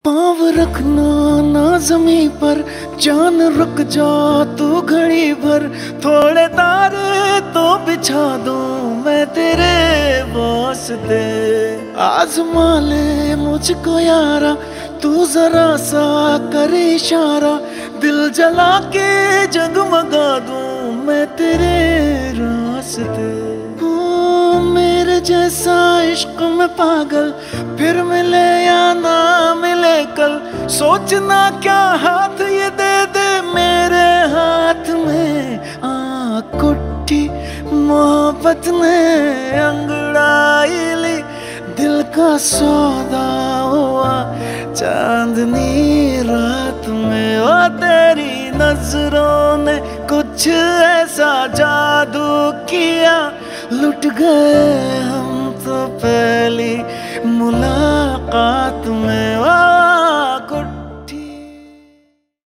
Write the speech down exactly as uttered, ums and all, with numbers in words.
पाँव रखना ना जमीन पर, जान रुक जा तू घड़ी भर। थोड़े तारे तो बिछा दूं मैं तेरे वास्ते। आजमा ले मुझको यारा, तू जरा सा कर इशारा। दिल जला के जगमगा दूं मैं तेरे रास्ते। मेरे जैसा इश्क में पागल फिर मिले या ना मिले कल। सोचना क्या हाथ ये दे दे मेरे हाथ में। आ कुट्टी मोहब्बत ने अंगड़ाई ली, दिल का सौदा हुआ चांदनी रात में। ओ तेरी नजरों ने कुछ ऐसा जादू किया, लुट गए हम तो पहली मुलाकात में।